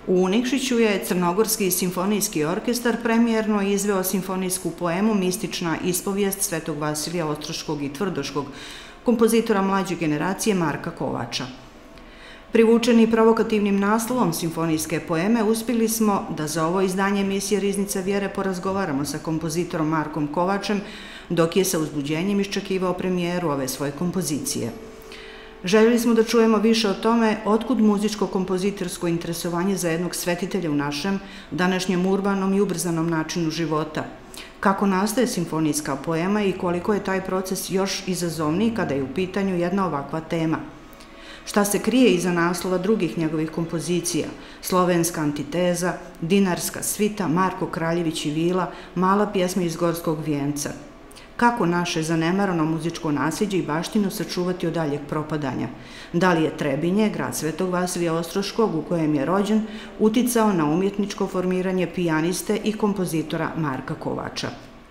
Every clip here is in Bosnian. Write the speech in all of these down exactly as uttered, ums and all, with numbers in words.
U Nikšiću je Crnogorski simfonijski orkestar premijerno izveo simfonijsku poemu Mistična ispovijest Svetog Vasilija Ostroškog i Tvrdoškog, kompozitora mlađe generacije Marka Kovača. Privučeni provokativnim naslovom simfonijske poeme, uspjeli smo da za ovo izdanje emisije Riznica vjere porazgovaramo sa kompozitorom Markom Kovačem, dok je sa uzbuđenjem iščekivao premijeru ove svoje kompozicije. Željeli smo da čujemo više o tome otkud muzičko-kompozitorsko interesovanje za jednog svetitelja u našem današnjem urbanom i ubrzanom načinu života, kako nastaje simfonijska poema i koliko je taj proces još izazovniji kada je u pitanju jedna ovakva tema. Šta se krije iza naslova drugih njegovih kompozicija, Slovenska antiteza, Dinarska svita, Marko Kraljević i Vila, Mala pjesma iz Gorskog vijenca. Kako naše zanemarano muzičko nasljeđe i baštinu sačuvati od daljeg propadanja? Da li je Trebinje, grad Svetog Vasilija Ostroškog u kojem je rođen, uticao na umjetničko formiranje pijaniste i kompozitora Marka Kovača?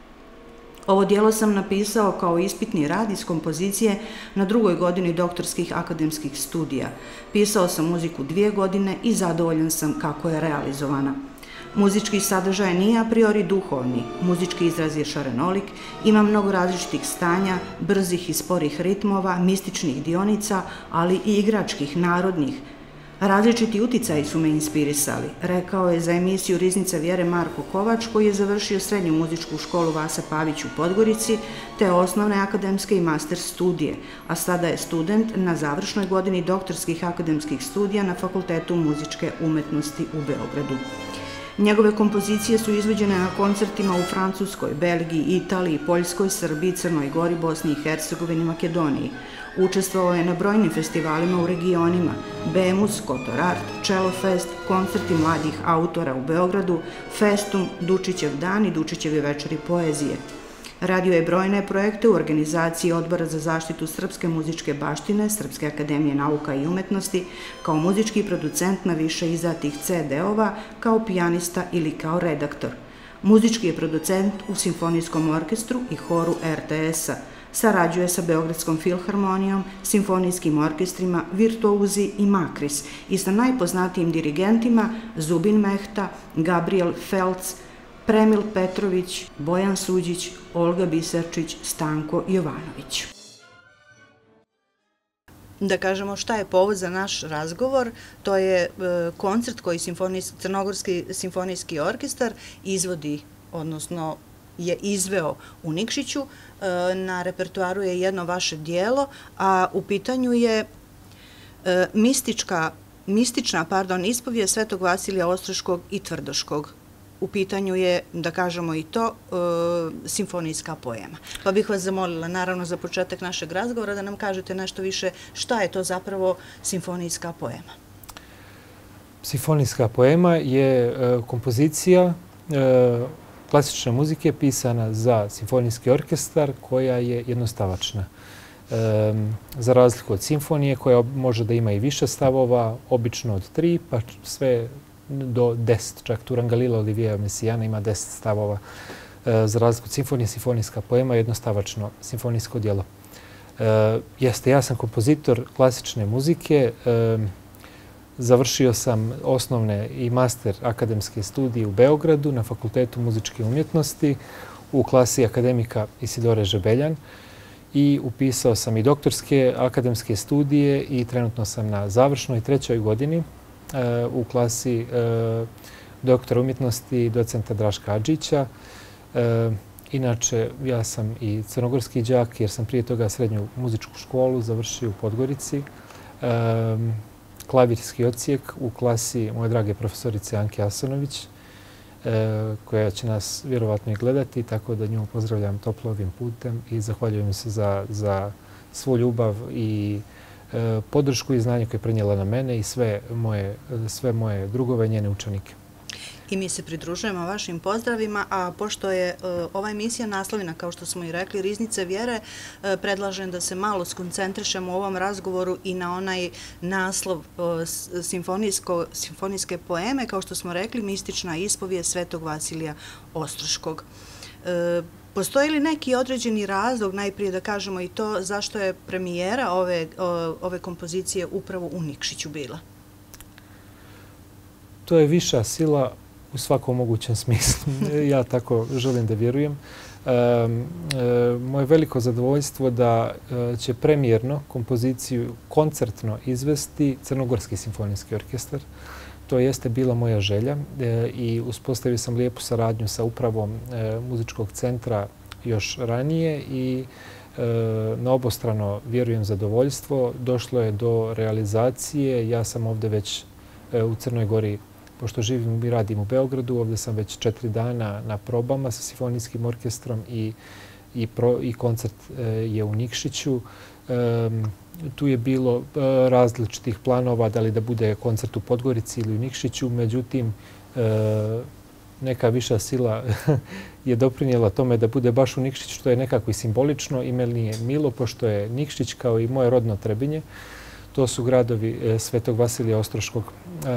Ovo dijelo sam napisao kao ispitni rad iz kompozicije na drugoj godini doktorskih akademskih studija. Pisao sam muziku dvije godine i zadovoljan sam kako je realizovana. Muzički sadržaj nije a priori duhovni, muzički izraz je šarenolik, ima mnogo različitih stanja, brzih i sporih ritmova, mističnih dionica, ali i igračkih, narodnih. Različiti uticaji su me inspirisali, rekao je za emisiju Riznica vjere Marko Kovač, koji je završio srednju muzičku školu Vasa Pavić u Podgorici, te osnovne akademske i master studije, a sada je student na završnoj godini doktorskih akademskih studija na Fakultetu muzičke umetnosti u Beogradu. Njegove kompozicije su izvođene na koncertima u Francuskoj, Belgiji, Italiji, Poljskoj, Srbiji, Crnoj Gori, Bosni i Hercegovini i Makedoniji. Učestvovao je na brojnim festivalima u regionima Bemus, Kotor Art, Cello Fest, koncerti mladih autora u Beogradu, Festum, Dučićev dan i Dučićevi večeri poezije. Radio je brojne projekte u organizaciji Odbora za zaštitu srpske muzičke baštine, Srpske akademije nauka i umetnosti, kao muzički producent na više izdatih ce de-ova, kao pijanista ili kao redaktor. Muzički je producent u Simfonijskom orkestru i horu er te es-a. Sarađuje sa Beogradskom filharmonijom, simfonijskim orkestrima Virtuozi i Makris i sa najpoznatijim dirigentima Zubin Mehta, Gabriel Felc, Premil Petrović, Bojan Suđić, Olga Biserčić, Stanko Jovanović. Da kažemo šta je povod za naš razgovor, to je koncert koji Crnogorski simfonijski orkestar izvodi, odnosno je izveo u Nikšiću. Na repertuaru je jedno vaše dijelo, a u pitanju je mistična ispovijest Svetog Vasilija Ostroškog i Tvrdoškog. U pitanju je, da kažemo i to, simfonijska poema. Pa bih vas zamolila, naravno, za početak našeg razgovora da nam kažete nešto više šta je to zapravo simfonijska poema. Simfonijska poema je kompozicija klasične muzike pisana za simfonijski orkestar koja je jednostavačna. Za razliku od simfonije koja može da ima i više stavova, obično od tri, pa sve do deset. Čak Turangalila Olivija Mesijana ima deset stavova. Za razliku od simfonije, simfonijska poema je jednostavačno simfonijsko djelo. Jeste, ja sam kompozitor klasične muzike. Završio sam osnovne i master akademske studije u Beogradu na Fakultetu muzičke umjetnosti u klasi akademika Isidore Žebeljan i upisao sam i doktorske akademske studije i trenutno sam na završnoj trećoj godini u klasi doktora umjetnosti docenta Draška Adžića. Inače, ja sam i crnogorski đak jer sam prije toga srednju muzičku školu završio u Podgorici. Klavirski odsjek u klasi moje drage profesorice Anke Asanović, koja će nas vjerovatno i gledati, tako da nju pozdravljam toplo ovim putem i zahvaljujem se za svu ljubav i podršku i znanje koje je prenijela na mene i sve moje drugove, njene učenike. I mi se pridružujemo vašim pozdravima, a pošto je ova emisija naslovljena, kao što smo i rekli, Riznice vjere, predlažem da se malo skoncentrišemo u ovom razgovoru i na onaj naslov simfonijske poeme, kao što smo rekli, Mistična ispovijest Svetog Vasilija Ostroškog. Postoji li neki određeni razlog, najprije da kažemo i to, zašto je premijera ove kompozicije upravo u Nikšiću bila? To je viša sila u svakom mogućem smislu. Ja tako želim da vjerujem. Moje veliko zadovoljstvo da će premijerno kompoziciju koncertno izvesti Crnogorski simfonijski orkestar. To jeste bila moja želja i uspostavio sam lijepu saradnju sa upravom muzičkog centra još ranije i na obostrano vjerujem zadovoljstvo. Došlo je do realizacije. Ja sam ovdje već u Crnoj Gori, pošto živim i radim u Beogradu, ovdje sam već četiri dana na probama sa simfonijskim orkestrom i, i, pro, i koncert je u Nikšiću. Tu je bilo različitih planova da li da bude koncert u Podgorici ili u Nikšiću, međutim neka viša sila je doprinijela tome da bude baš u Nikšiću, što je nekako i simbolično i meni je milo, pošto je Nikšić kao i moje rodno Trebinje. To su gradovi Svetog Vasilija Ostroškog.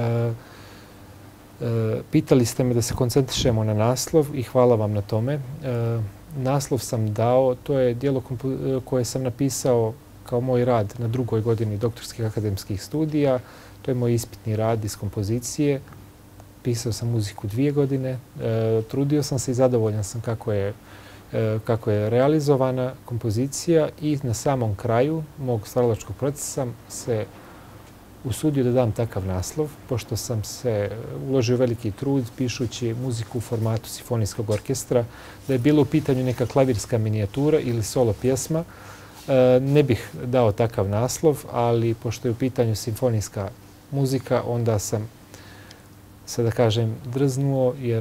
Pitali ste me da se koncentrišemo na naslov i hvala vam na tome. Naslov sam dao, to je dijelo koje sam napisao kao moj rad na drugoj godini doktorskih akademskih studija. To je moj ispitni rad iz kompozicije. Pisao sam muziku dvije godine. Trudio sam se i zadovoljan sam kako je, kako je realizovana kompozicija i na samom kraju mog stvaralačkog procesa se usudio da dam takav naslov, pošto sam se uložio veliki trud pišući muziku u formatu simfonijskog orkestra. Da je bilo u pitanju neka klavirska minijatura ili solo pjesma, ne bih dao takav naslov, ali pošto je u pitanju simfonijska muzika, onda sam se, da kažem, drznuo, jer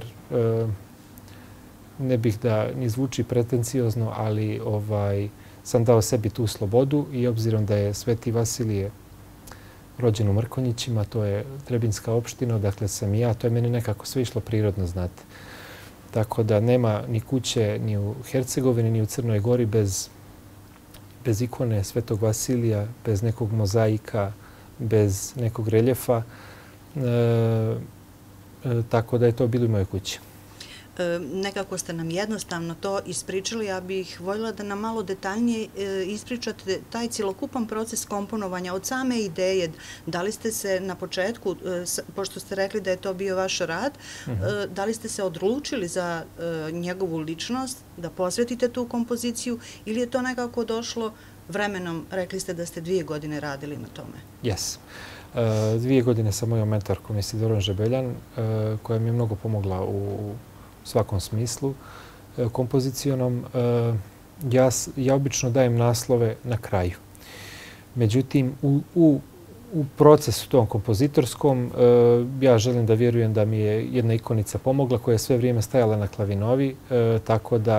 ne bih da ni zvuči pretenciozno, ali ovaj, sam dao sebi tu slobodu i obzirom da je Sveti Vasilije rođen u Mrkonjićima, to je Trebinjska opština, dakle sam i ja, to je meni nekako sve išlo prirodno, znate. Tako da nema ni kuće ni u Hercegovini, ni u Crnoj Gori bez, bez ikone Svetog Vasilija, bez nekog mozaika, bez nekog reljefa. E, e, tako da je to bilo i moje kuće. Nekako ste nam jednostavno to ispričali. Ja bih voljela da nam malo detaljnije ispričate taj cjelokupan proces komponovanja od same ideje. Da li ste se na početku, pošto ste rekli da je to bio vaš rad, da li ste se odlučili za njegovu ličnost, da posvetite tu kompoziciju ili je to nekako došlo vremenom? Rekli ste da ste dvije godine radili na tome. Jes. Dvije godine sa mojom mentorkom Isidorom Žebeljan, koja mi je mnogo pomogla u svakom smislu kompozicionom. Ja, ja obično dajem naslove na kraju. Međutim, u, u, u procesu tom kompozitorskom ja želim da vjerujem da mi je jedna ikonica pomogla koja je sve vrijeme stajala na klavinovi, tako da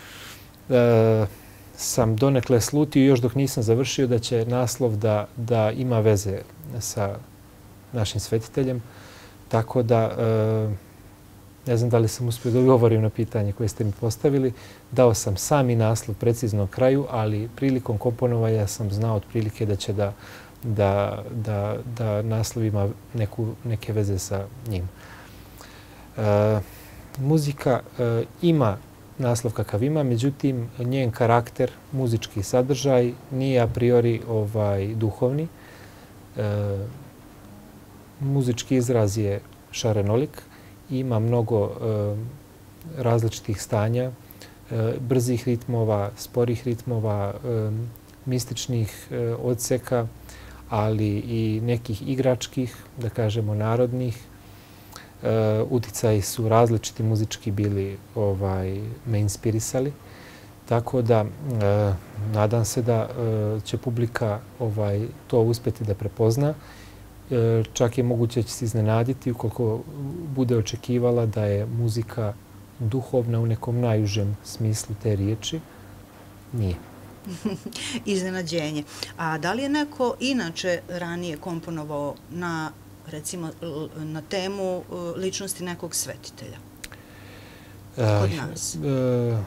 sam donekle slutio još dok nisam završio da će naslov da, da ima veze sa našim svetiteljem. Tako da ne znam da li sam uspio da odgovorim na pitanje koje ste mi postavili. Dao sam sami naslov precizno kraju, ali prilikom komponovanja sam znao otprilike da će da, da, da, da naslov ima neku, neke veze sa njim. E, muzika e, ima naslov kakav ima, međutim njen karakter, muzički sadržaj nije a priori ovaj, duhovni. E, muzički izraz je šarenolik. Ima mnogo e, različitih stanja, e, brzih ritmova, sporih ritmova, e, mističnih e, odseka, ali i nekih igračkih, da kažemo narodnih. E, uticaji su različiti muzički bili, ovaj, me inspirisali. Tako da e, nadam se da e, će publika ovaj, to uspjeti da prepozna. Čak je moguće da će se iznenaditi ukoliko bude očekivala da je muzika duhovna u nekom najužem smislu te riječi. Nije. Iznenađenje. A da li je neko inače ranije komponovao na, recimo, na temu ličnosti nekog svetitelja? Kod nas. E,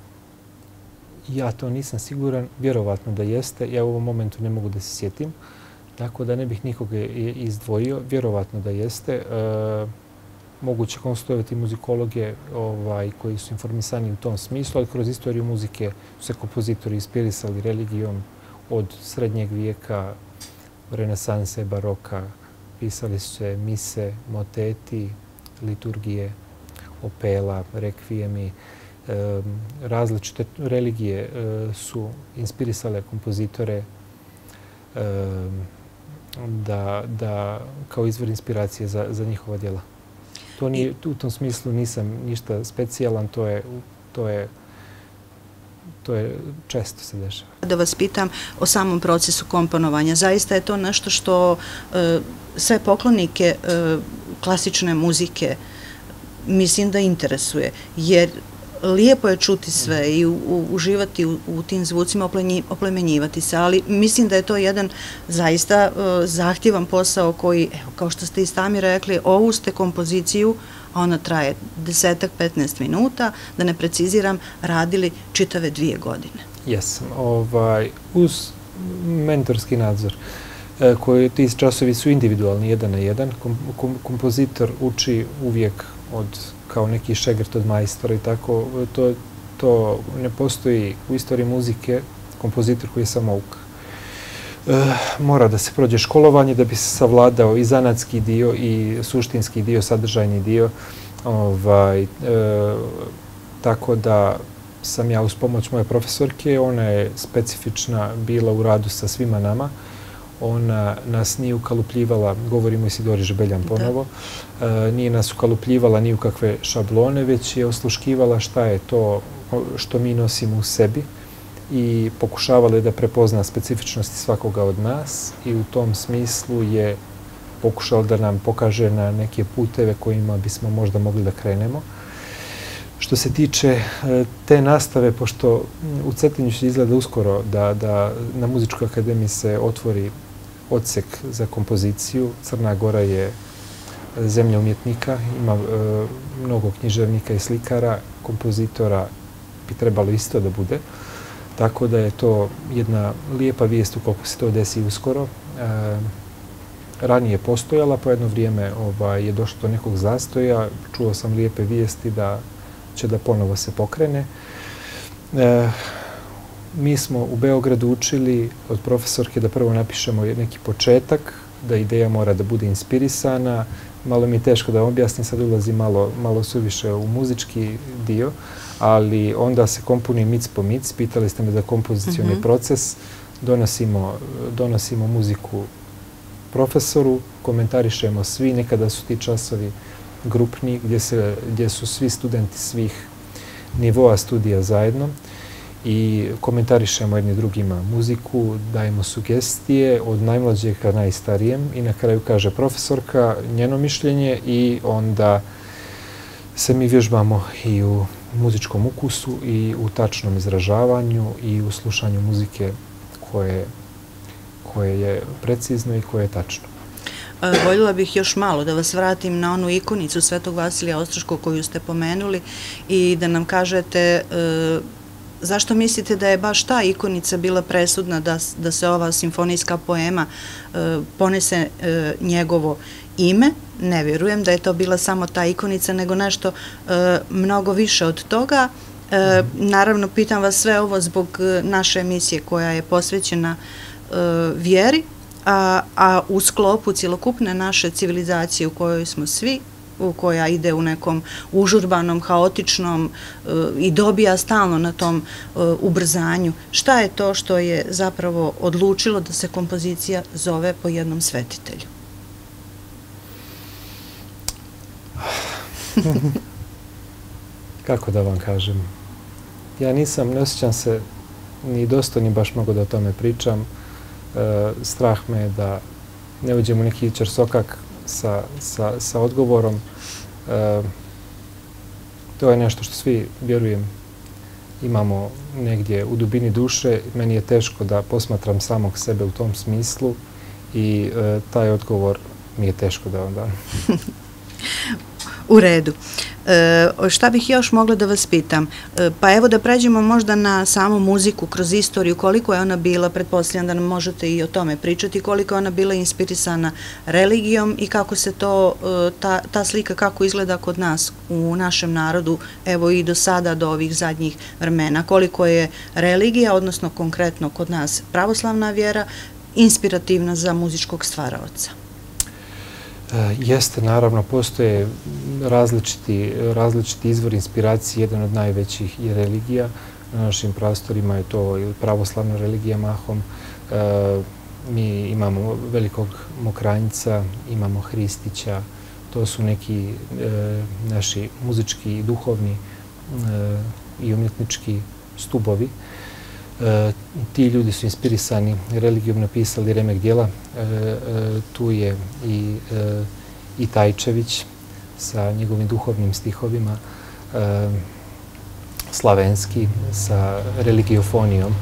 ja to nisam siguran. Vjerovatno da jeste. Ja u ovom momentu ne mogu da se sjetim. Tako da ne bih nikoga izdvojio. Vjerovatno da jeste. E, moguće konstituovati muzikologe ovaj, koji su informisani u tom smislu, ali kroz istoriju muzike su se kompozitori inspirisali religijom od srednjeg vijeka, renesanse, baroka, pisali su se mise, moteti, liturgije, opela, rekvijemi. Različite religije su inspirisale kompozitore da, da kao izvor inspiracije za, za njihova djela. To nije, u tom smislu nisam ništa specijalan, to je, to je To je često se dešava. Da vas pitam o samom procesu komponovanja. Zaista je to nešto što e, sve poklonike e, klasične muzike mislim da interesuje, jer lijepo je čuti sve i u, u, uživati u, u tim zvucima, oplenji, oplemenjivati se, ali mislim da je to jedan zaista e, zahtjevan posao koji, evo, kao što ste i sami rekli, ovu ste kompoziciju, a ona traje desetak, petnaest minuta, da ne preciziram, radili čitave dvije godine. Jesam. Ovaj, uz mentorski nadzor, koji ti časovi su individualni, jedan na jedan, kom, kom, kompozitor uči uvijek od, kao neki šegrt od majstora i tako, to, to ne postoji u istoriji muzike kompozitor koji je samouk. E, mora da se prođe školovanje da bi se savladao i zanatski dio i suštinski dio, sadržajni dio. Ovaj, e, tako da sam ja uz pomoć moje profesorke, ona je specifična bila u radu sa svima nama. Ona nas nije ukalupljivala, govorimo o Isidori Žebeljan ponovo, e, nije nas ukalupljivala ni u kakve šablone, već je osluškivala šta je to što mi nosimo u sebi i pokušavala je da prepozna specifičnosti svakoga od nas i u tom smislu je pokušala da nam pokaže na neke puteve kojima bismo možda mogli da krenemo. Što se tiče te nastave, pošto u Cetinju će izgleda uskoro da, da na Muzičkoj akademiji se otvori odsek za kompoziciju. Crna Gora je zemlja umjetnika, ima e, mnogo književnika i slikara, kompozitora bi trebalo isto da bude. Tako da je to jedna lijepa vijest ukoliko se to desi uskoro. E, ranije postojala, po jedno vrijeme ovaj, je došlo do nekog zastoja. Čuo sam lijepe vijesti da će da ponovo se pokrene. E, mi smo u Beogradu učili od profesorke da prvo napišemo neki početak, da ideja mora da bude inspirisana. Malo mi je teško da objasnim, sad ulazi malo, malo suviše u muzički dio, ali onda se komponi mic po mic. Pitali ste me za kompozicioni mm-hmm. proces. Donosimo, donosimo muziku profesoru, komentarišemo svi, nekada su ti časovi grupni, gdje, se, gdje su svi studenti svih nivoa studija zajedno i komentarišemo jedni drugima muziku, dajemo sugestije od najmlađeg ka najstarijem i na kraju kaže profesorka njeno mišljenje i onda se mi vježbamo i u muzičkom ukusu i u tačnom izražavanju i u slušanju muzike koje, koje je precizno i koje je tačno. Voljela bih još malo da vas vratim na onu ikonicu Svetog Vasilija Ostroškog koju ste pomenuli i da nam kažete e, zašto mislite da je baš ta ikonica bila presudna da, da se ova simfonijska poema e, ponese e, njegovo ime. Ne vjerujem da je to bila samo ta ikonica, nego nešto e, mnogo više od toga. E, naravno, pitam vas sve ovo zbog naše emisije koja je posvećena e, vjeri, A, a u sklopu cjelokupne naše civilizacije u kojoj smo svi, u koja ide u nekom užurbanom, haotičnom uh, i dobija stalno na tom uh, ubrzanju. Šta je to što je zapravo odlučilo da se kompozicija zove po jednom svetitelju? Kako da vam kažem? Ja nisam, ne osjećam se ni dostojni baš mogu da o tome pričam. E, strah me je da ne uđem u neki čarsokak sa, sa, sa odgovorom. E, to je nešto što svi, vjerujem, imamo negdje u dubini duše. Meni je teško da posmatram samog sebe u tom smislu i e, taj odgovor mi je teško da vam dam. U redu. E, šta bih još mogla da vas pitam? E, pa evo da pređemo možda na samu muziku kroz istoriju, koliko je ona bila, pretpostavljam da nam možete i o tome pričati, koliko je ona bila inspirisana religijom i kako se to, e, ta, ta slika kako izgleda kod nas u našem narodu, evo i do sada, do ovih zadnjih vremena, koliko je religija, odnosno konkretno kod nas pravoslavna vjera, inspirativna za muzičkog stvaraoca? Jeste, naravno, postoje različiti, različiti izvor inspiracije. Jedan od najvećih je religija. Na našim prostorima je to pravoslavna religija mahom. Mi imamo velikog Mokranjca, imamo Hristića. To su neki naši muzički i duhovni i umjetnički stubovi. Ti ljudi su inspirisani religijom, napisali remek djela. Tu je i, i Tajčević sa njegovim duhovnim stihovima, Slavenski sa religiofonijom,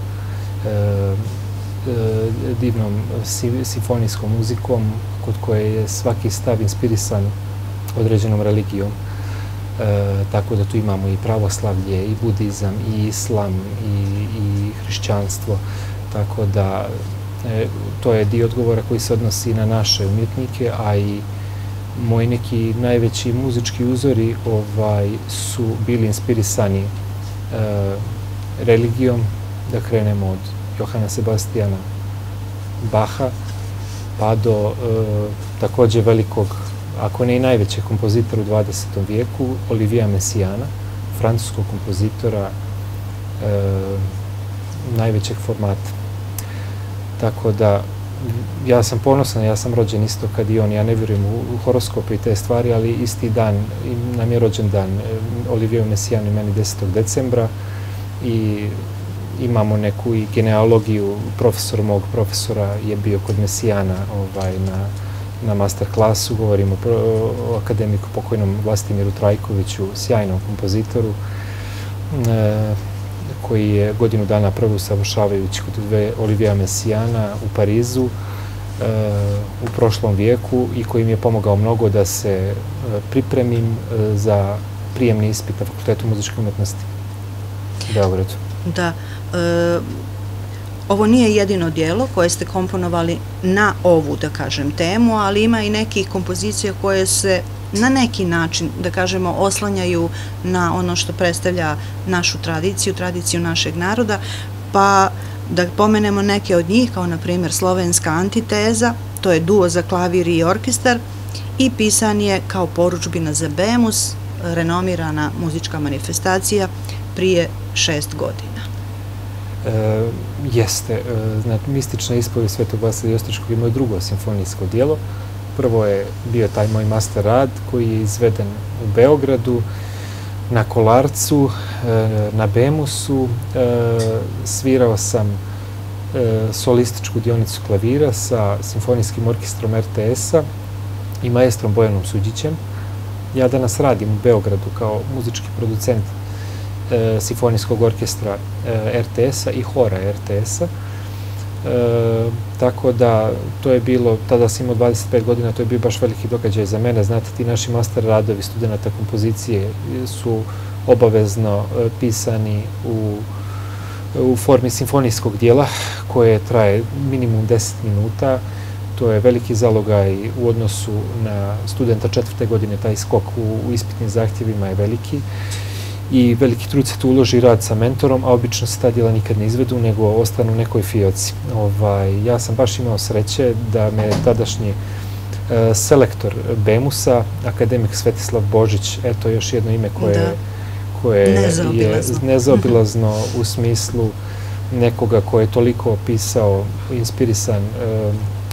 divnom simfonijskom muzikom kod koje je svaki stav inspirisan određenom religijom. E, tako da tu imamo i pravoslavlje, i budizam, i islam, i, i hrišćanstvo. Tako da e, to je dio odgovora koji se odnosi na naše umjetnike, a i moji neki najveći muzički uzori ovaj, su bili inspirisani e, religijom. Da krenemo od Johana Sebastijana Baha pa do e, također velikog, ako ne i najvećeg kompozitora u dvadesetom vijeku, Olivia Messiana, francuskog kompozitora e, najvećeg formata. Tako da, ja sam ponosan, ja sam rođen isto kad i on, ja ne vjerujem u horoskope i te stvari, ali isti dan nam je rođen dan Olivia Messiana i meni desetog decembra i imamo neku i genealogiju. Profesor mog profesora je bio kod Messijana ovaj, na na master klasu, govorimo o akademiku pokojnom Vlastimiru Trajkoviću, sjajnom kompozitoru, e, koji je godinu dana prvo usavršavajući kod Olivia Messiana u Parizu e, u prošlom vijeku i koji mi je pomogao mnogo da se pripremim e, za prijemni ispit na Fakultetu muzičke umjetnosti u Beogradu. Da. E... Ovo nije jedino dijelo koje ste komponovali na ovu, da kažem, temu, ali ima i nekih kompozicija koje se na neki način, da kažemo, oslanjaju na ono što predstavlja našu tradiciju, tradiciju našeg naroda, pa da pomenemo neke od njih, kao na primjer Slovenska antiteza, to je duo za klavir i orkestar i pisan je kao poručbina za Bemus, renomirana muzička manifestacija prije šest godina. E, jeste, e, znači, mistična ispovijest Svetog Vasilija Ostriškog je moje drugo simfonijsko dijelo. Prvo je bio taj moj master rad koji je izveden u Beogradu, na Kolarcu, e, na Bemusu. E, svirao sam e, solističku dionicu klavira sa simfonijskim orkestrom R T S-a i maestrom Bojanom Suđićem. Ja danas radim u Beogradu kao muzički producent E, simfonijskog orkestra e, R T S-a i hora R T S-a. E, tako da to je bilo, tada sam imao dvadeset pet godina, to je bio baš veliki događaj za mene. Znate, ti naši master radovi studenta kompozicije su obavezno e, pisani u, u formi simfonijskog dijela koje traje minimum deset minuta. To je veliki zalogaj u odnosu na studenta četvrte godine, taj skok u, u ispitnim zahtjevima je veliki. I veliki trud se tu uloži rad sa mentorom, a obično se ta djela nikad ne izvedu, nego ostanu u nekoj fioci. Ovaj, ja sam baš imao sreće da me tadašnji e, selektor Bemusa, akademik Svetislav Božić, eto još jedno ime koje, da. koje je nezaobilazno u smislu nekoga koje je toliko opisao, inspirisan e, e,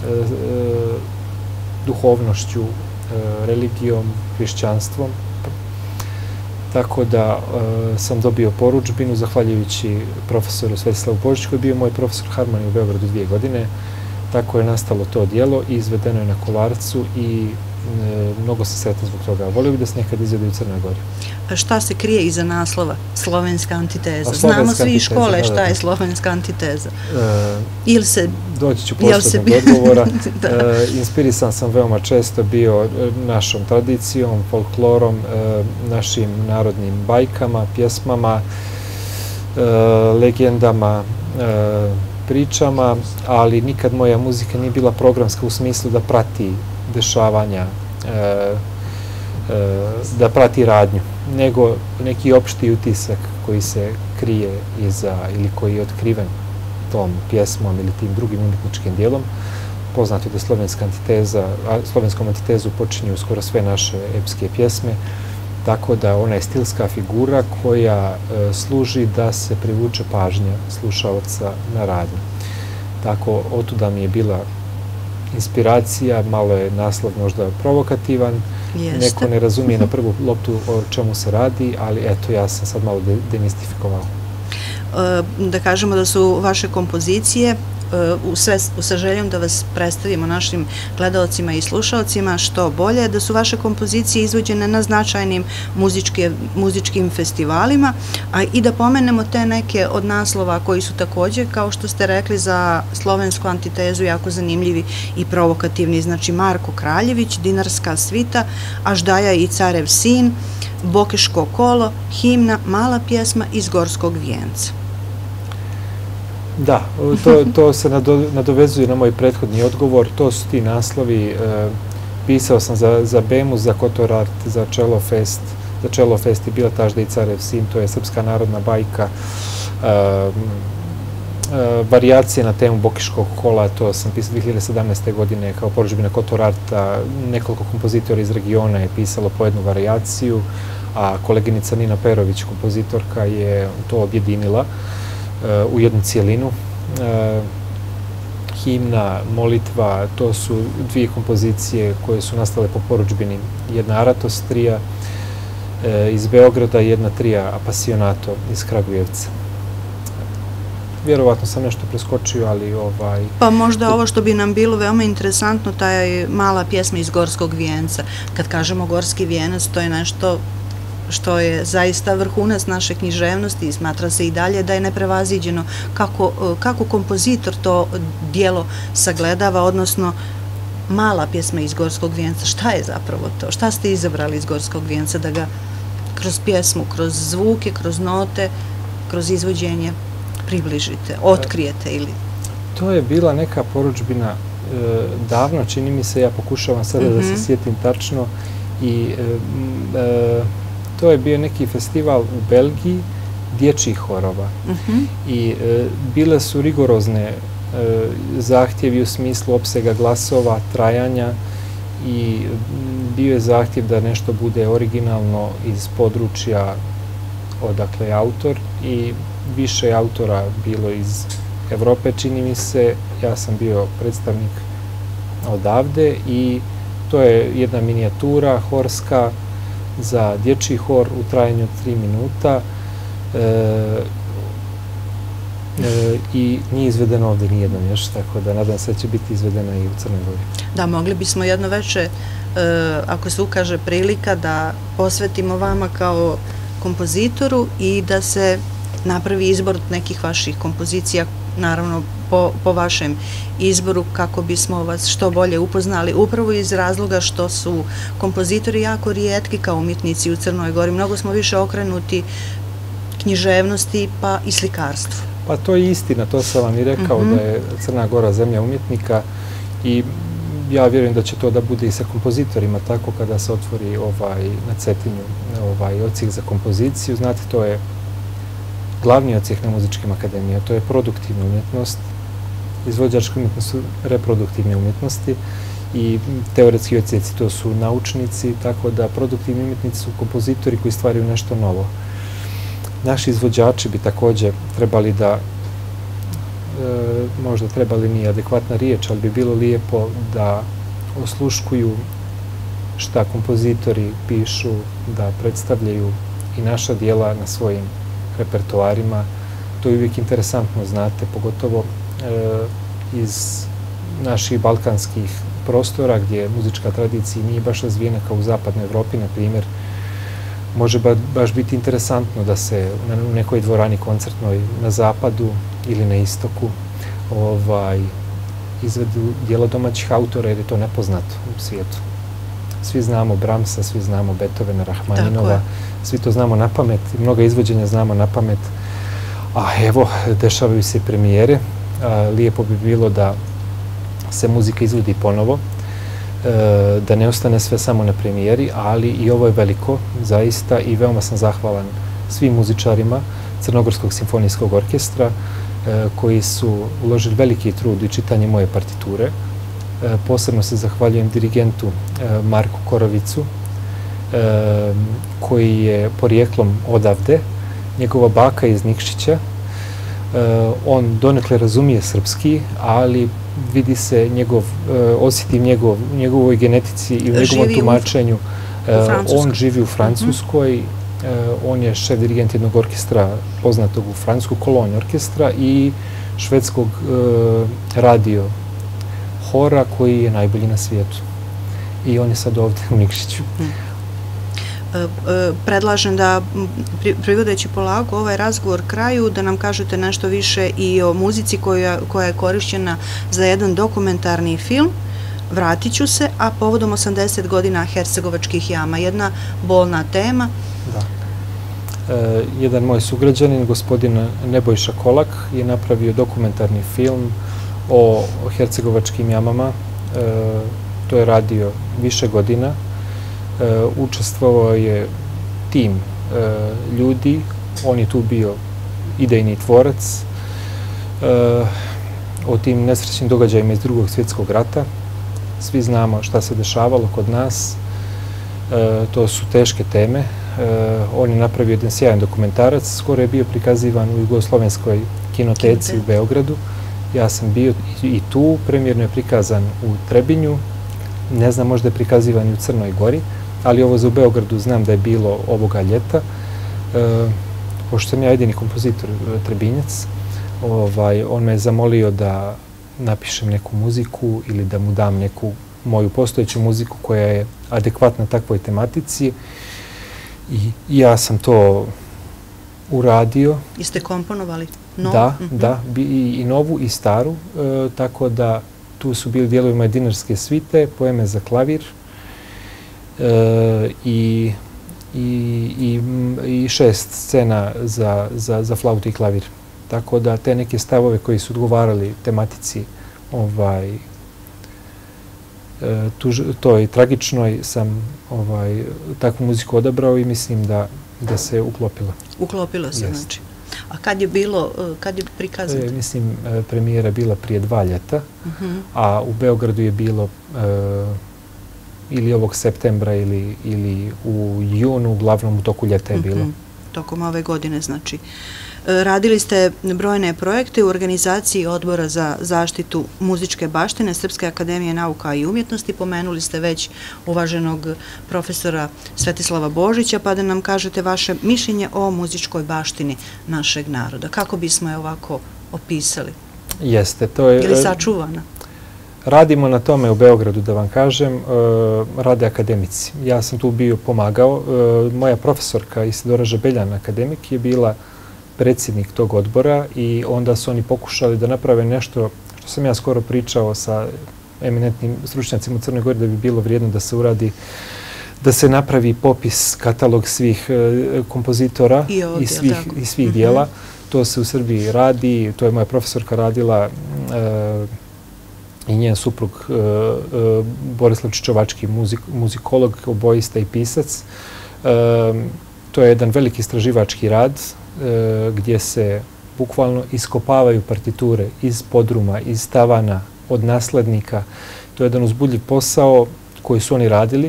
duhovnošću, e, religijom, hrišćanstvom. Tako da e, sam dobio poručbinu, zahvaljujući profesoru Svetislavu Božiću, koji je bio moj profesor harmonije u Beogradu dvije godine. Tako je nastalo to dijelo i izvedeno je na Kolarcu i e, mnogo sam sretan zbog toga. Volio bih da se nekad izvede u Crnoj Gori. A šta se krije iza naslova? Slovenska antiteza. Znamo svi iz škole šta je slovenska antiteza. E, Ili se... Doći ću posljednog odgovora. e, inspirisan sam veoma često bio našom tradicijom, folklorom, e, našim narodnim bajkama, pjesmama, e, legendama, e, pričama, ali nikad moja muzika nije bila programska u smislu da prati dešavanja, e, e, da prati radnju, nego neki opšti utisak koji se krije iza ili koji je otkriven tom pjesmom ili tim drugim umjetničkim dijelom. poznato da slovenska antiteza, slovenskom antitezu počinju skoro sve naše epske pjesme, tako da ona je stilska figura koja služi da se privuče pažnja slušaoca na radnju. Tako, otuda mi je bila inspiracija, malo je naslov možda provokativan, neko ne razumije na prvu loptu o čemu se radi, ali eto, ja sam sad malo demistifikovao. Da kažemo da su vaše kompozicije, sa željom da vas predstavimo našim gledalcima i slušalcima što bolje, da su vaše kompozicije izvođene na značajnim muzičkim festivalima, a i da pomenemo te neke od naslova koji su također, kao što ste rekli, za slovensku antitezu jako zanimljivi i provokativni, znači Marko Kraljević, Dinarska svita, Aždaja i carev sin, Bokeško kolo, himna, mala pjesma iz Gorskog vijenca. Da, to se nadovezuje na moj prethodni odgovor. To su ti naslovi. Pisao sam za Bemu, za Kotorart, za Čelofest. Za Čelofest je bila Ažda i carev sin, to je srpska narodna bajka. Varijacije na temu Bokeškog kola, to sam pisao dve hiljade sedamnaeste. godine kao porudžbina Kotorarta. Nekoliko kompozitora iz regiona je pisalo po jednu varijaciju, a koleginica Nina Perović, kompozitorka, je to objedinila u jednu cijelinu. Himna, molitva, to su dvije kompozicije koje su nastale po porudžbini. Jedna Aratos trija iz Beograda i jedna trija Apasionato iz Kragujevca. Vjerovatno sam nešto preskočio, ali ovaj... Pa možda ovo što bi nam bilo veoma interesantno, ta je mala pjesma iz Gorskog vijenca. Kad kažemo Gorski vijenac, to je nešto što je zaista vrhunac naše književnosti i smatra se i dalje da je neprevaziđeno kako kompozitor to dijelo sagledava, odnosno mala pjesma iz Gorskog vijenca. Šta je zapravo to? Šta ste izabrali iz Gorskog vijenca da ga kroz pjesmu, kroz zvuke, kroz note, kroz izvođenje približite, otkrijete ili... To je bila neka porudžbina davno, čini mi se, ja pokušavam sada da se sjetim tačno, i to je bio neki festival u Belgiji dječjih horova i bile su rigorozne zahtjevi u smislu opsega glasova, trajanja, i bio je zahtjev da nešto bude originalno iz područja odakle je autor, i više autora bilo iz Evrope, čini mi se. Ja sam bio predstavnik odavde i to je jedna minijatura horska za dječji hor u trajanju od tri minuta i nije izvedeno ovdje nijednom još, tako da nadam se da će biti izvedena i u Crnoj Gori. Da, mogli bismo jedno veče, ako se ukaže prilika, da posvetimo vama kao kompozitoru i da se napravi izbor nekih vaših kompozicija, naravno po vašem izboru, kako bismo vas što bolje upoznali, upravo iz razloga što su kompozitori jako rijetki kao umjetnici u Crnoj Gori. Mnogo smo više okrenuti književnosti pa i slikarstvu. Pa to je istina, to sam vam i rekao, da je Crna Gora zemlja umjetnika, i ja vjerujem da će to da bude i sa kompozitorima tako kada se otvori na Cetinju odsjek za kompoziciju. Znate, to je glavni odsjek na muzičkim akademijama, to je produktivna umjetnost. Izvođačka umjetnost su reproduktivne umjetnosti i teoretski odsjeci to su naučnici, tako da produktivni umjetnici su kompozitori koji stvaraju nešto novo. Naši izvođači bi također trebali da, možda trebali nije adekvatna riječ, ali bi bilo lijepo da osluškuju šta kompozitori pišu, da predstavljaju i naša dijela na svojim repertoarima. To je uvijek interesantno, znate, pogotovo iz naših balkanskih prostora gdje muzička tradicija nije baš razvijena kao u zapadnoj Evropi, na primjer. Može baš biti interesantno da se u nekoj dvorani koncertnoj na zapadu ili na istoku izvedu dijela domaćih autora, jer je to nepoznato u svijetu. Svi znamo Brahmsa, svi znamo Beethovena, Rahmaninova, svi to znamo na pamet, mnoga izvođenja znamo na pamet, a evo, dešavaju se premijere. Lijepo bi bilo da se muzika izvodi ponovo, da ne ostane sve samo na premijeri, ali i ovo je veliko, zaista, i veoma sam zahvalan svim muzičarima Crnogorskog simfonijskog orkestra koji su uložili veliki trud u čitanje moje partiture Posebno se zahvaljujem dirigentu Marku Korovicu, koji je porijeklom odavde, njegova baka je iz Nikšića. On donekle razumije srpski, ali vidi se njegov, osjeti njegov, njegovoj genetici i u njegovom tumačenju. On živi u Francuskoj, on je šef dirigent jednog orkestra poznatog u Francusku, Kolonj orkestra i švedskog radio hora koji je najbolji na svijetu. I on je sad ovdje u Nikšiću. Predlažem da, privodeći polako ovaj razgovor kraju, da nam kažete nešto više i o muzici koja je korišćena za jedan dokumentarni film. Vratit ću se, a povodom osamdeset godina Hercegovačkih jama. Jedna bolna tema. Da. Jedan moj sugrađanin, gospodin Nebojša Kolak, je napravio dokumentarni film o Hercegovačkim jamama. To je radio više godina. Učestvovao je tim ljudi, on je tu bio idejni tvorac o tim nesrećnim događajima iz Drugog svjetskog rata. Svi znamo šta se dešavalo kod nas. To su teške teme. On je napravio jedan sjajan dokumentarac, skoro je bio prikazivan u Jugoslovenskoj kinoteci u Beogradu. Ja sam bio i tu, premijerno je prikazan u Trebinju, ne znam, možda je prikazivan i u Crnoj Gori, ali ovo za u Beogradu znam da je bilo ovoga ljeta. Pošto sam ja jedini kompozitor Trebinjac, on me je zamolio da napišem neku muziku ili da mu dam neku moju postojeću muziku koja je adekvatna takvoj tematici. I ja sam to uradio. I ste komponovali novu? Da, da, i novu i staru, tako da tu su bili dijelovi moje dinarske svite, poeme za klavir i i šest scena za flautu i klavir. Tako da te neke stavove koji su odgovarali tematici toj tragičnoj sam takvu muziku odabrao i mislim da se uklopila. Uklopilo se, znači. A kad je bilo, kad je prikazano? Mislim, premijera je bila prije dva ljeta, a u Beogradu je bilo ili ovog septembra ili u junu, uglavnom u toku ljeta je bilo. Tokom ove godine, znači. Radili ste brojne projekte u organizaciji Odbora za zaštitu muzičke baštine Srpske akademije nauka i umjetnosti. Pomenuli ste već uvaženog profesora Svetislava Božića, pa da nam kažete vaše mišljenje o muzičkoj baštini našeg naroda. Kako bismo je ovako opisali? Jeste, to je... Ili sačuvana? Radimo na tome u Beogradu, da vam kažem, rade akademici. Ja sam tu bio pomagao. Moja profesorka Isidora Žabeljan, akademik, je bila predsjednik tog odbora i onda su oni pokušali da naprave nešto što sam ja skoro pričao sa eminentnim stručnjacima u Crnoj Gori, da bi bilo vrijedno da se uradi, da se napravi popis, katalog svih kompozitora i svih dijela. To se u Srbiji radi, to je moja profesorka radila i njen suprug Borislav Čičovački, muzikolog, obojista i pisac. To je jedan veliki istraživački rad gdje se bukvalno iskopavaju partiture iz podruma, iz tavana, od naslednika. To je jedan uzbudljiv posao koji su oni radili,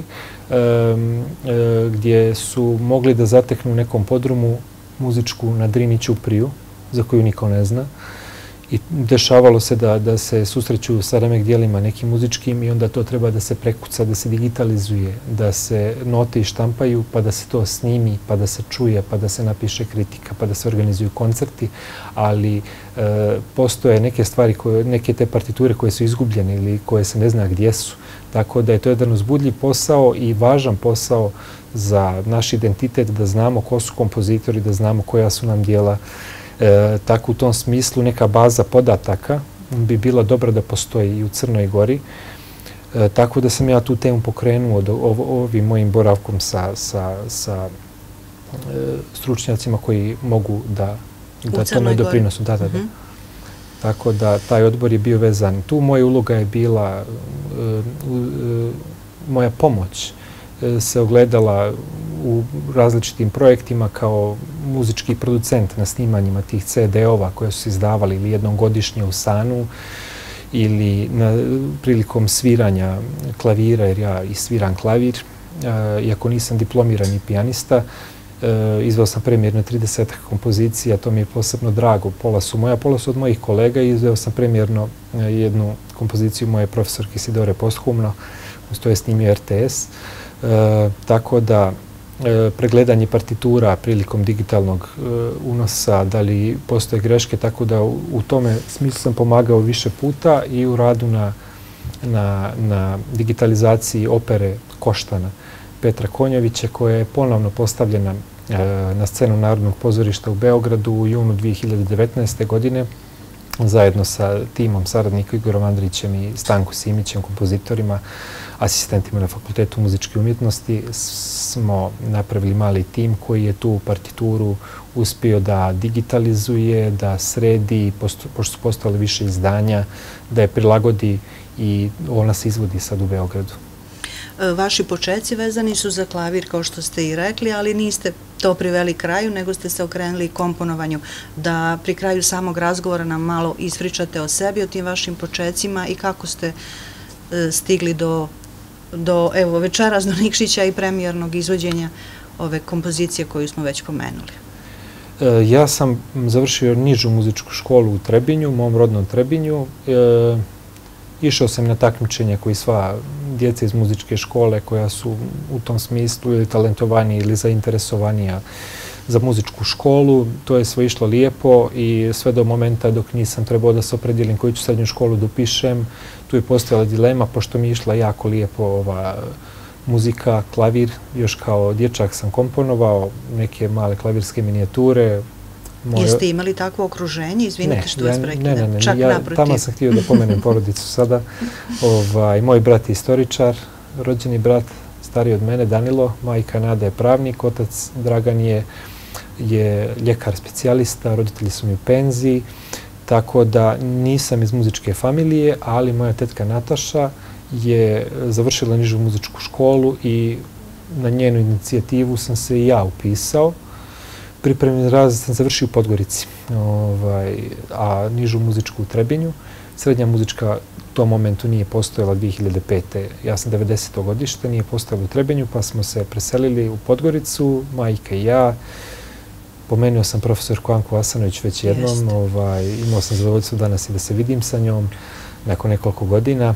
gdje su mogli da zateknu u nekom podrumu muzičku na Drini ćupriju, za koju niko ne zna. I dešavalo se da se susreću sa remek dijelima nekim muzičkim i onda to treba da se prekuca, da se digitalizuje, da se note ištampaju, pa da se to snimi, pa da se čuje, pa da se napiše kritika, pa da se organizuju koncerti. Ali postoje neke stvari, neke te partiture koje su izgubljene ili koje se ne zna gdje su. Tako da je to jedan uzbudljiv posao i važan posao za naš identitet, da znamo ko su kompozitori, da znamo koja su nam dijela. Tako u tom smislu neka baza podataka bi bila dobra da postoji i u Crnoj Gori. Tako da sam ja tu temu pokrenuo ovim mojim boravkom sa stručnjacima koji mogu da tome doprinosu. Tako da taj odbor je bio vezan. Tu moja uloga je bila, moja pomoć se ogledala u različitim projektima kao muzički producent na snimanjima tih ce de ova koje su se izdavali ili jednom godišnje u Sanu ili prilikom sviranja klavira, jer ja i sviram klavir, iako nisam diplomirani pijanista. Izveo sam premijerno trideset kompozicija, to mi je posebno drago. Pola su moja, pola su od mojih kolega i izveo sam premijerno jednu kompoziciju moje profesorke Isidore posthumno, to je snimio R T S. Tako da pregledanje partitura prilikom digitalnog unosa, da li postoje greške, tako da u tome smislu sam pomagao više puta i u radu na, na, na digitalizaciji opere Koštana Petra Konjovića, koja je ponovno postavljena na scenu Narodnog pozorišta u Beogradu u junu dvije hiljade devetnaeste. godine zajedno sa timom saradnika Igorom Andrićem i Stanko Simićem, kompozitorima, asistentima na Fakultetu muzičke umjetnosti, smo napravili mali tim koji je tu partituru uspio da digitalizuje, da sredi, pošto su postojali više izdanja, da je prilagodi i ona se izvodi sad u Beogradu. Vaši početci vezani su za klavir, kao što ste i rekli, ali niste to priveli kraju, nego ste se okrenuli komponovanju. Da pri kraju samog razgovora nam malo ispričate o sebi, o tim vašim početcima i kako ste stigli do, do evo, večeras do Nikšića i premijernog izvođenja ove kompozicije koju smo već pomenuli. Ja sam završio nižu muzičku školu u Trebinju, u mom rodnom Trebinju. Išao sam na takmičenje koji sva djeca iz muzičke škole koja su u tom smislu ili talentovani ili zainteresovanija za muzičku školu. To je sve išlo lijepo i sve do momenta dok nisam trebao da se opredijelim koju ću srednju školu da upišem. Tu je postojala dilema, pošto mi je išla jako lijepo ova muzika, klavir. Još kao dječak sam komponovao neke male klavirske minijature. Jeste imali takvo okruženje? Izvinite što vas prekidam. Ne, ne, ne. Ja tamo sam htio da pomenem porodicu sada. Moj brat je istoričar, rođeni brat, stariji od mene, Danilo. Majka Nada je pravnik, otac Dragan je ljekar specijalista, roditelji su mi u penziji. Tako da nisam iz muzičke familije, ali moja tetka Nataša je završila nižu muzičku školu i na njenu inicijativu sam se i ja upisao. Pripremni razred sam završio u Podgorici, a nižu muzičku u Trebinju. Srednja muzička u tom momentu nije postojala dvije hiljade pete. Ja sam devedesetog godište, nije postojala u Trebinju, pa smo se preselili u Podgoricu, majka i ja. Pomenuo sam profesorku Anku Asanović već jednom. Imao sam zadovoljstvo danas i da se vidim sa njom nakon nekoliko godina.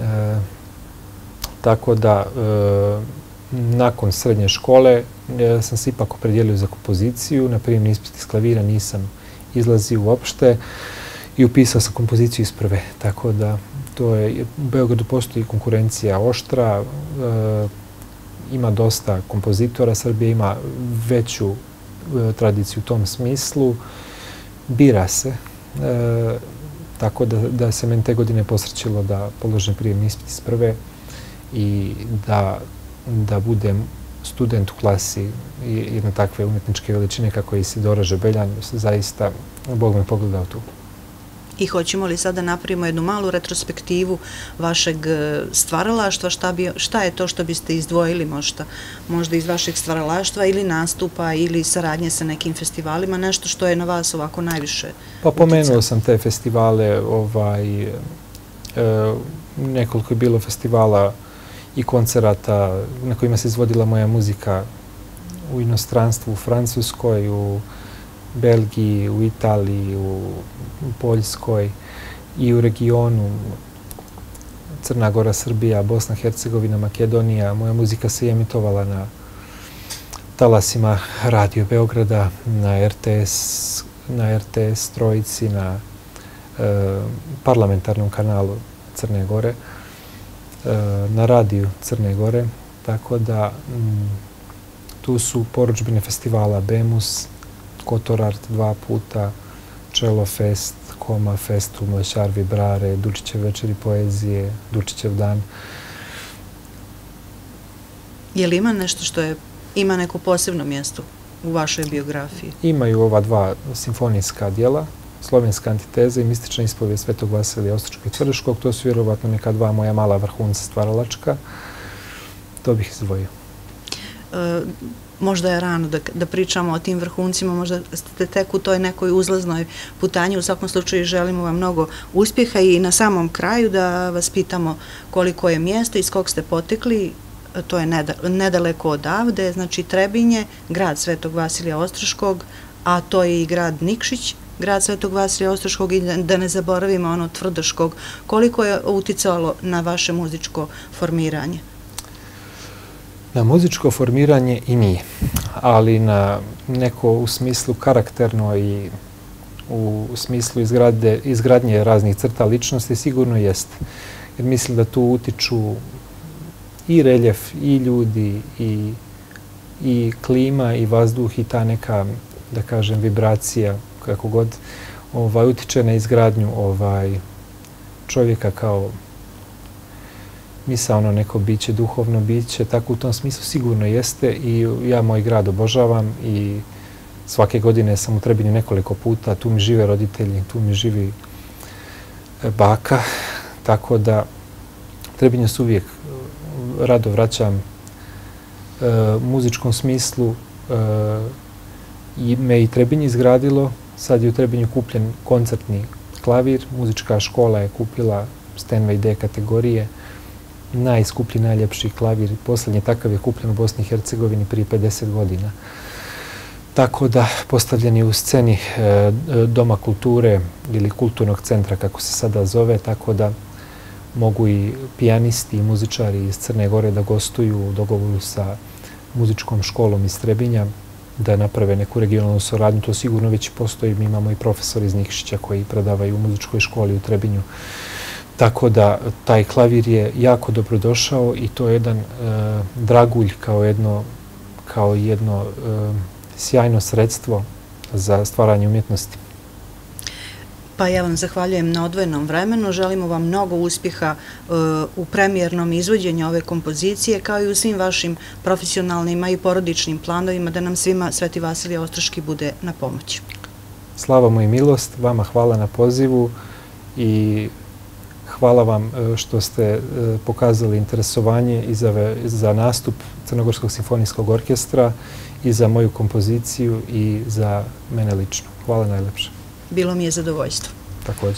Tako da nakon srednje škole sam se ipak opredijelio za kompoziciju. Na prijemni ispit iz klavira nisam izlazio uopšte i upisao sam kompoziciju iz prve. Tako da to je, u Beogradu postoji konkurencija oštra, ima dosta kompozitora, Srbija ima veću tradiciju u tom smislu, bira se. Tako da se meni te godine posrećilo da položim prijemni ispit iz prve i da da budem student u klasi jedne takve umjetničke veličine kako je Isidora Žebeljan. Zaista, Bog me pogledao tu. I hoćemo li sada napravimo jednu malu retrospektivu vašeg stvaralaštva? Šta je to što biste izdvojili možda iz vašeg stvaralaštva ili nastupa ili saradnje sa nekim festivalima? Nešto što je na vas ovako najviše utjecalo? Pa pomenuo sam te festivale. Nekoliko je bilo festivala i koncerata na kojima se izvodila moja muzika u inostranstvu, u Francuskoj, u Belgiji, u Italiji, u Poljskoj i u regionu Crna Gora, Srbija, Bosna, Hercegovina, Makedonija. Moja muzika se emitovala na talasima Radio Beograda, na R T S, na R T S Trojici, na parlamentarnom kanalu Crne Gore, na radiju Crne Gore, tako da tu su porudžbine festivala Bemus, Kotorart dva puta, Čelo Fest, Koma Fest, Mlešar Vibrare, Dučićev večeri poezije, Dučićev dan. Je li ima nešto što je, ima neko posebno mjesto u vašoj biografiji? Imaju ova dva simfonijska dijela, Slovenska antiteza i Mistična ispovijest Svetog Vasilija Ostroškog i Tvrdoškog. To su vjerovatno neka dva moja mala vrhunca stvaralačka. To bih izdvojio. možda je rano da, da pričamo o tim vrhuncima, možda ste tek u toj nekoj uzlaznoj putanji. U svakom slučaju želimo vam mnogo uspjeha i na samom kraju da vas pitamo koliko je mjesto, iz kog ste potekli. To je nedaleko odavde, znači Trebinje, grad Svetog Vasilija Ostroškog, a to je i grad Nikšić, grad Svetog Vasilija Ostroškog, i da ne zaboravimo ono Tvrdoškog. Koliko je uticalo na vaše muzičko formiranje? Na muzičko formiranje i nije, ali na neko u smislu karakterno i u smislu izgradnje, izgradnje raznih crta ličnosti sigurno jeste. Jer mislim da tu utiču i reljef, i ljudi, i, i klima, i vazduh, i ta neka, da kažem, vibracija, kako god, ovaj, utiče na izgradnju ovaj, čovjeka kao misaono neko biće, duhovno biće, tako u tom smislu sigurno jeste i ja moj grad obožavam i svake godine sam u Trebinju nekoliko puta, tu mi žive roditelji, tu mi živi baka, tako da Trebinju se uvijek rado vraćam. U muzičkom smislu me i Trebinje izgradilo, sad je u Trebinju kupljen koncertni klavir, muzička škola je kupila Steinway D kategorije, najskuplji, najljepši klavir. Posljednji takav je kupljen u Bosni i Hercegovini prije pedeset godina. Tako da postavljen je u sceni Doma kulture ili kulturnog centra, kako se sada zove, tako da mogu i pijanisti i muzičari iz Crne Gore da gostuju u dogovoru sa muzičkom školom iz Trebinja, da naprave neku regionalnu saradnju. To sigurno već postoji. Mi imamo i profesori iz Nikšića koji predavaju u muzičkoj školi u Trebinju. Tako da taj klavir je jako dobro došao i to je jedan e, dragulj kao jedno, kao jedno e, sjajno sredstvo za stvaranje umjetnosti. Pa ja vam zahvaljujem na odvojenom vremenu. Želimo vam mnogo uspjeha e, u premijernom izvođenju ove kompozicije, kao i u svim vašim profesionalnim i porodičnim planovima, da nam svima Sveti Vasilije Ostroški bude na pomoć. Slava mu i milost. Vama hvala na pozivu i hvala vam što ste pokazali interesovanje i za, za nastup Crnogorskog simfonijskog orkestra i za moju kompoziciju i za mene lično. Hvala najlepše. Bilo mi je zadovoljstvo. Također.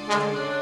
Thank you.